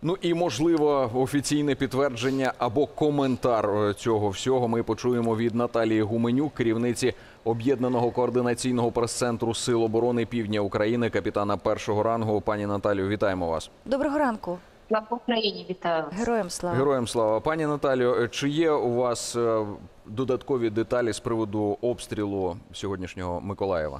Ну і, можливо, офіційне підтвердження або коментар цього всього ми почуємо від Наталії Гуменюк, керівниці Об'єднаного координаційного прес-центру Сил оборони Півдня України, капітана першого рангу. Пані Наталію, вітаємо вас. Доброго ранку. Слава Україні, вітаю вас. Героям слава. Героям слава. Пані Наталію, чи є у вас додаткові деталі з приводу обстрілу сьогоднішнього Миколаєва?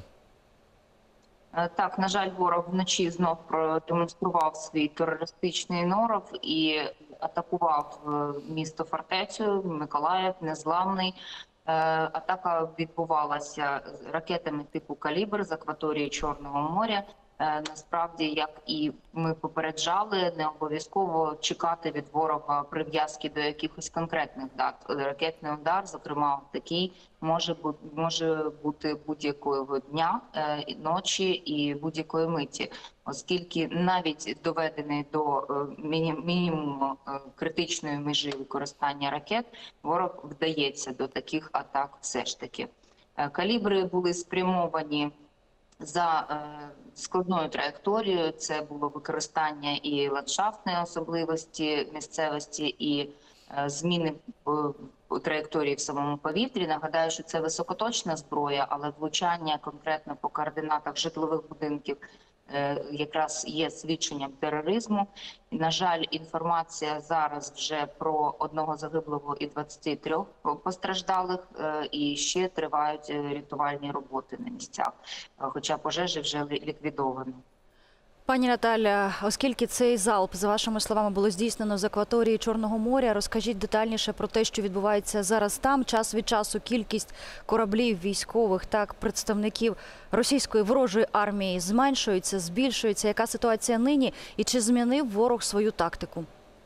Так, на жаль, ворог вночі знов продемонстрував свій терористичний норов і атакував місто-фортецю Миколаїв, незламний. Атака відбувалася ракетами типу «Калібр» з акваторії Чорного моря. Насправді, як і ми попереджали, не обов'язково чекати від ворога прив'язки до якихось конкретних дат. Ракетний удар, зокрема, такий може бути будь-якого дня, ночі і будь-якої миті, оскільки навіть доведений до мінімуму критичної межі використання ракет, ворог вдається до таких атак все ж таки. Калібри були спрямовані за складною траєкторією. Це було використання і ландшафтної особливості місцевості, і зміни траєкторії в самому повітрі. Нагадаю, що це високоточна зброя, але влучання конкретно по координатах житлових будинків якраз є свідченням тероризму. І, на жаль, інформація зараз вже про одного загиблого і 23 постраждалих, і ще тривають рятувальні роботи на місцях, хоча пожежі вже ліквідовано. Пані Наталя, оскільки цей залп, за вашими словами, було здійснено з акваторії Чорного моря, розкажіть детальніше про те, що відбувається зараз там. Час від часу кількість кораблів військових, так, представників російської ворожої армії зменшується, збільшується. Яка ситуація нині і чи змінив ворог свою тактику?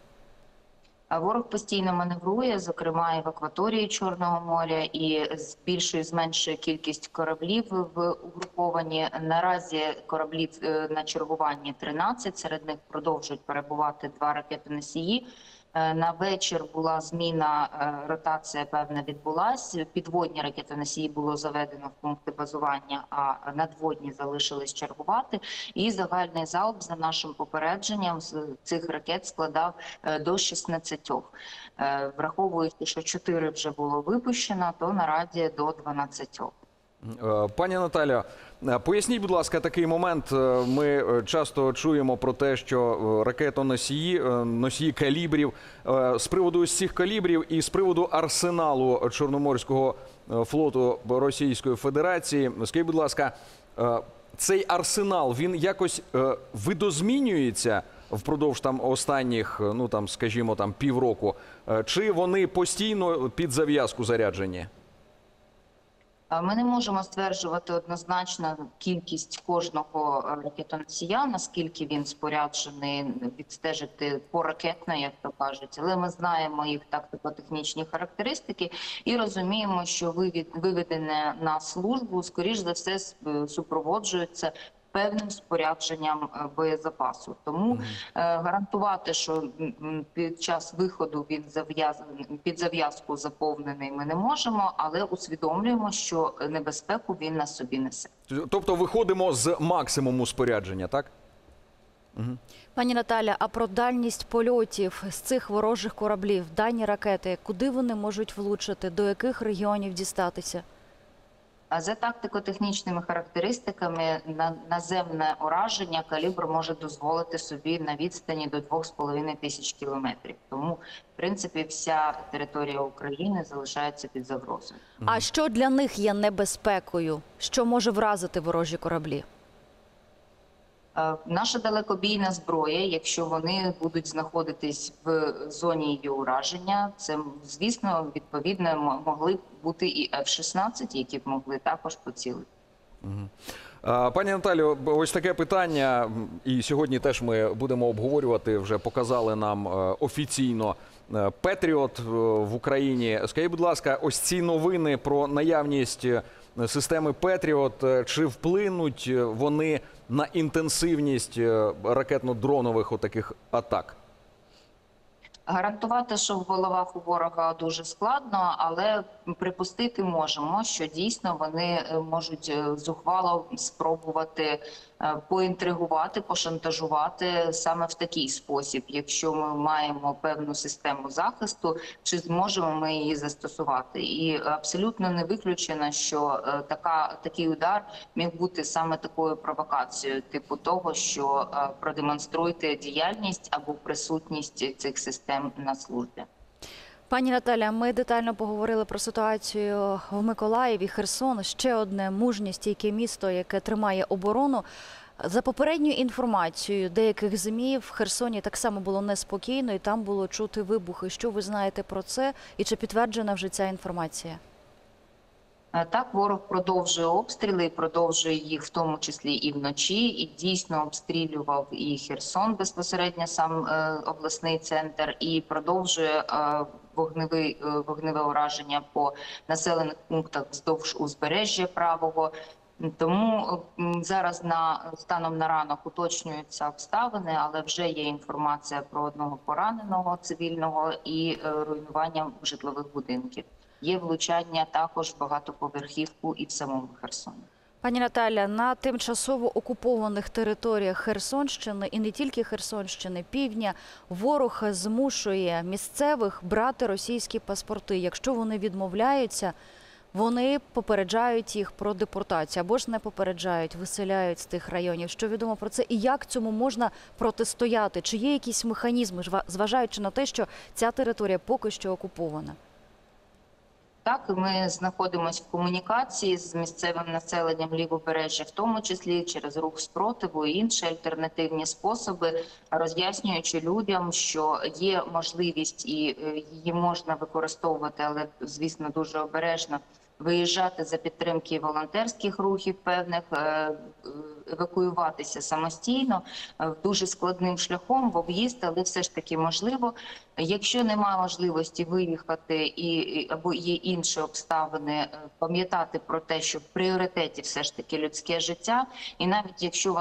Ворог постійно маневрує, зокрема і в акваторії Чорного моря, і збільшує, зменшує кількість кораблів в угрупованні. Наразі кораблів на чергуванні 13, серед них продовжують перебувати 2 ракетоносії. На вечір була зміна, ротація певна відбулася. Підводні ракетоносії було заведено в пункти базування, а надводні залишились чергувати. І загальний залп, за нашим попередженням, з цих ракет складав до 16. Враховуючи, що 4 вже було випущено, то наразі до 12. Пані Наталя, поясніть, будь ласка, такий момент. Ми часто чуємо про те, що ракетоносії, носії калібрів, з приводу цих калібрів і з приводу арсеналу Чорноморського флоту Російської Федерації. Скажіть, будь ласка, цей арсенал, він якось видозмінюється впродовж останніх, скажімо, півроку? Чи вони постійно під зав'язку заряджені? Ми не можемо стверджувати однозначно кількість кожного ракетоносія, наскільки він споряджений, відстежити поракетно, як то кажуть. Але ми знаємо їх тактико-технічні характеристики і розуміємо, що виведення на службу, скоріш за все, супроводжується певним спорядженням боєзапасу. Тому гарантувати, що під час виходу він під зав'язку заповнений, ми не можемо, але усвідомлюємо, що небезпеку він на собі несе. Тобто виходимо з максимуму спорядження, так? Пані Наталя, а про дальність польотів з цих ворожих кораблів, дані ракети, куди вони можуть влучити, до яких регіонів дістатися? За тактико-технічними характеристиками наземне ураження калібр може дозволити собі на відстані до 2500 кілометрів. Тому, в принципі, вся територія України залишається під загрозою. А що для них є небезпекою? Що може вразити ворожі кораблі? Наша далекобійна зброя, якщо вони будуть знаходитись в зоні її ураження, це, звісно, відповідно, могли б бути і F-16, які б могли також поцілити. Пані Наталю, ось таке питання, і сьогодні теж ми будемо обговорювати, вже показали нам офіційно Петріот в Україні. Скажіть, будь ласка, ось ці новини про наявність системи Петріот, чи вплинуть вони на інтенсивність ракетно-дронових отаких атак? Гарантувати, що в головах у ворога дуже складно, але припустити можемо, що дійсно вони можуть зухвало спробувати поінтригувати, пошантажувати саме в такий спосіб. Якщо ми маємо певну систему захисту, чи зможемо ми її застосувати? І абсолютно не виключено, що такий удар міг бути саме такою провокацією, типу того, що продемонструйте діяльність або присутність цих систем на службі. Пані Наталя, ми детально поговорили про ситуацію в Миколаєві, Херсон. Ще одне мужнє, стійке місто, яке тримає оборону. За попередньою інформацією деяких ЗМІ, в Херсоні так само було неспокійно і там було чути вибухи. Що ви знаєте про це і чи підтверджена вже ця інформація? Так, ворог продовжує обстріли, і продовжує їх в тому числі і вночі, і дійсно обстрілював і Херсон безпосередньо, сам обласний центр, і продовжує вогневе ураження по населених пунктах вздовж узбережжя правого. Тому зараз станом на ранок уточнюються обставини, але вже є інформація про одного пораненого цивільного і руйнування житлових будинків. Є влучання також в багатоповерхівку і в самому Херсоні. Пані Наталя, на тимчасово окупованих територіях Херсонщини і не тільки Херсонщини, півдня, ворог змушує місцевих брати російські паспорти. Якщо вони відмовляються, вони попереджають їх про депортацію або ж не попереджають, виселяють з тих районів. Що відомо про це і як цьому можна протистояти? Чи є якісь механізми, зважаючи на те, що ця територія поки що окупована? Так, ми знаходимося в комунікації з місцевим населенням Лівобережжя, в тому числі через рух спротиву і інші альтернативні способи, роз'яснюючи людям, що є можливість і її можна використовувати, але, звісно, дуже обережно, виїжджати за підтримки волонтерських рухів певних, евакуюватися самостійно, дуже складним шляхом в об'їзд, але все ж таки можливо. Якщо немає можливості виїхати або є інші обставини, пам'ятати про те, що в пріоритеті все ж таки людське життя, і навіть якщо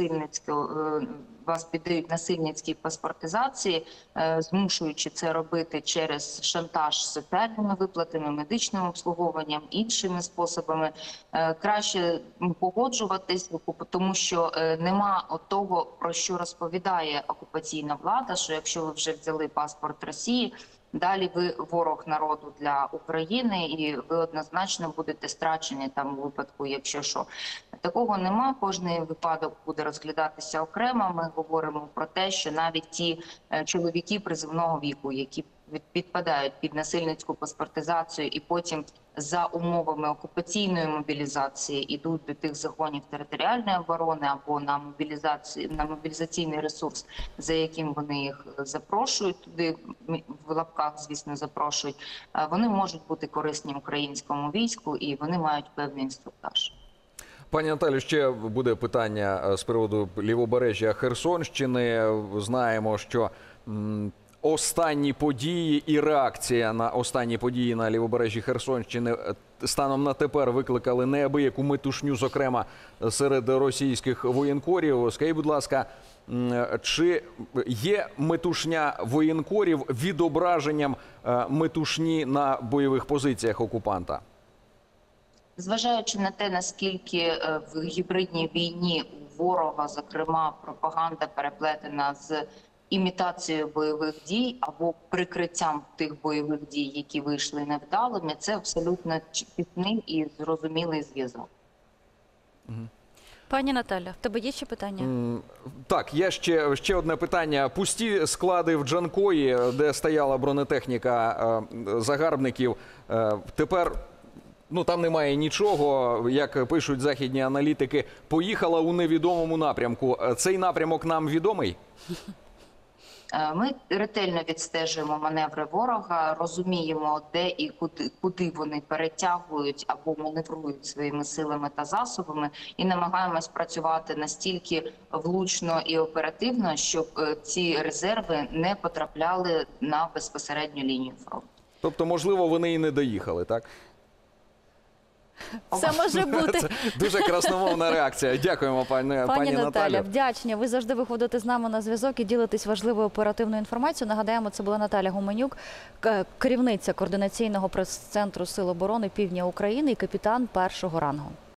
вас піддають насильницькій паспортизації, змушуючи це робити через шантаж соціальними виплатами, медичним обслуговуванням, іншими способами, краще погоджуватись, тому що нема того, про що розповідає окупаційна влада, що якщо ви вже взяли паспорт Росії, далі ви ворог народу для України і ви однозначно будете страчені там у випадку, якщо що. Такого нема, кожний випадок буде розглядатися окремо. Ми говоримо про те, що навіть ті чоловіки призовного віку, які підпадають під насильницьку паспортизацію і потім за умовами окупаційної мобілізації йдуть до тих загонів територіальної оборони або на мобілізаційний ресурс, за яким вони їх запрошують туди, в лапках, звісно, запрошують, вони можуть бути корисні українському війську і вони мають певний інструктаж. Пані Наталю, ще буде питання з приводу Лівобережжя Херсонщини. Знаємо, що останні події і реакція на останні події на Лівобережжі Херсонщини станом на тепер викликали неабияку метушню, зокрема, серед російських воєнкорів. Скажіть, будь ласка, чи є метушня воєнкорів відображенням метушні на бойових позиціях окупанта? Зважаючи на те, наскільки в гібридній війні у ворога, зокрема, пропаганда переплетена з імітацією бойових дій або прикриттям тих бойових дій, які вийшли невдалими, це абсолютно чіткий і зрозумілий зв'язок. Пані Наталя, в тебе є ще питання? Так, є ще одне питання. Пусті склади в Джанкої, де стояла бронетехніка загарбників, тепер там немає нічого, як пишуть західні аналітики, поїхала у невідомому напрямку. Цей напрямок нам відомий? Ми ретельно відстежуємо маневри ворога, розуміємо, де і куди вони перетягують або маневрують своїми силами та засобами, і намагаємось працювати настільки влучно і оперативно, щоб ці резерви не потрапляли на безпосередню лінію фронту. Тобто, можливо, вони і не доїхали, так? Все може бути. Це дуже красномовна реакція. Дякуємо, пані Наталю. Вдячні. Ви завжди виходите з нами на зв'язок і ділитесь важливою оперативною інформацією. Нагадаємо, це була Наталя Гуменюк, керівниця координаційного прес-центру Сил оборони Півдня України і капітан першого рангу.